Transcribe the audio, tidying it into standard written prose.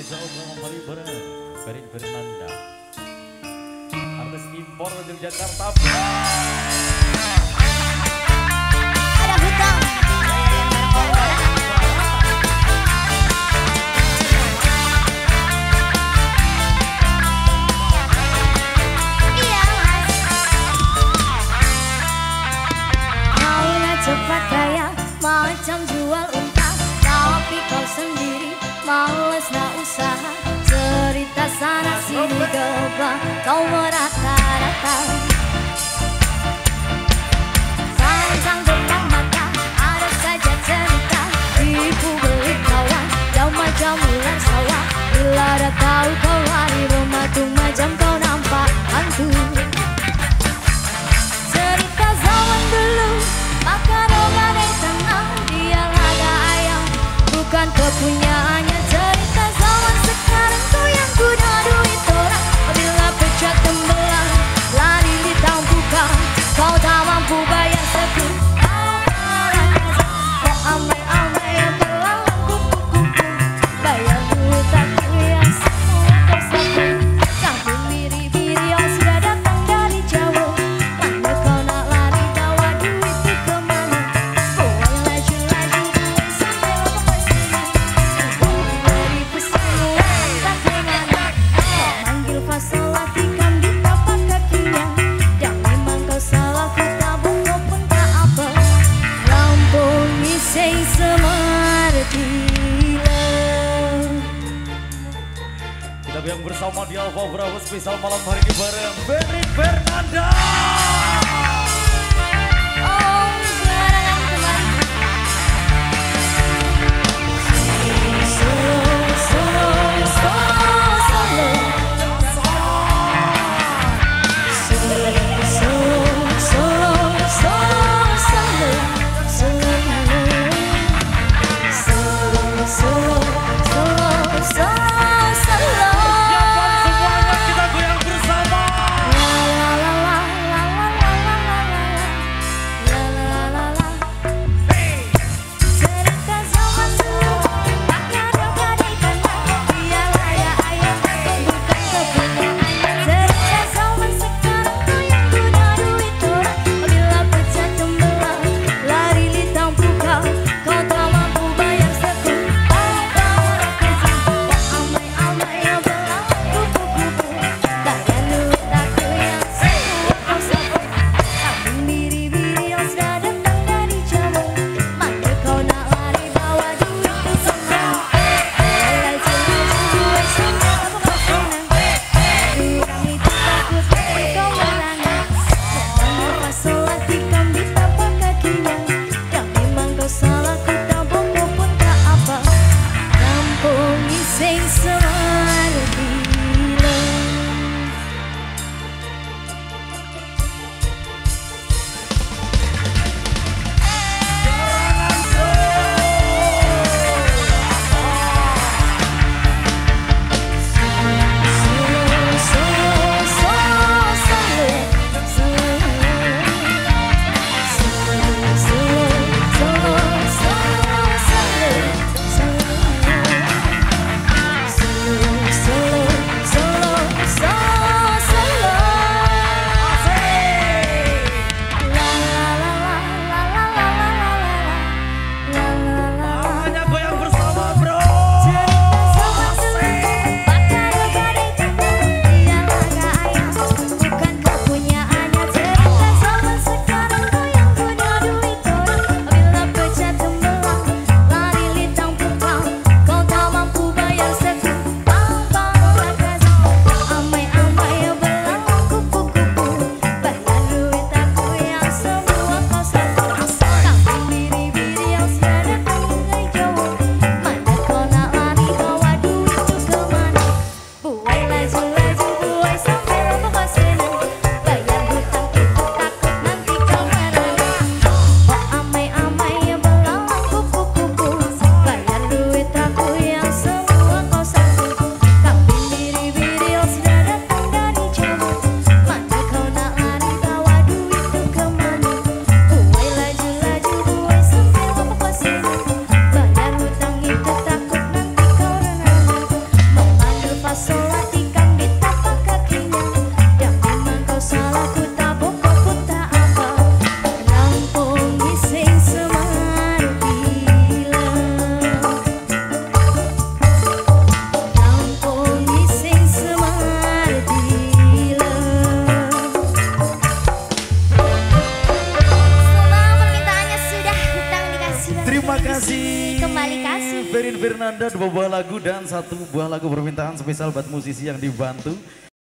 spesial kembali bareng Ferin Fernanda, artis impor dari Jakarta. Ada hutang. Iya mas. Maulah cepat kaya macam jual unta, tapi kau sendiri males nak usaha. Cerita sana sini gebang, kau merata-rata. Panjang depan mata, ada saja cerita. Ibu beli kawan, jauh macam ular sawah. Bila dah tahu kau lari mematung macam kau nampak hantu. Cerita zaman dulu, makan obat yang tenang. Dia laga ayam, bukan kepunyaannya. Cerita zaman sekarang, kau yang guna duit orang. Bila pecat tembelang, lari di tampukan. Kau tak mampu bayar sepi. Kau amai-amai yang berlalang kupu-kupu. Bayar hutangku yang semua tersapu. Kampung biri-biri yang sudah datang dari jauh. Mana kau nak lari bawa duit itu kemana? Boleh laju-laju sampai lepas sini. Boleh beri pesanmu tak kemana. Kau manggil fasa latihan di tapak kakinya. Dan memang kau salah, kau tak bongkok pun tak apa. Lampung iseng semartila. Kita yang bersama di Alfa Bravo spesial malam hari ini bareng Ferin Fernanda. Oh, gerangan kembali. Solo, solo, solo, solo. Solo, solo, solo, solo, solo. Solo, solo, solo, solo, solo. Siapkan semuanya, kita goyang bersama. La la la la la la Terima kasih. Kembali kasih. Ferin Fernanda 2 buah lagu dan 1 buah lagu permintaan spesial buat musisi yang dibantu.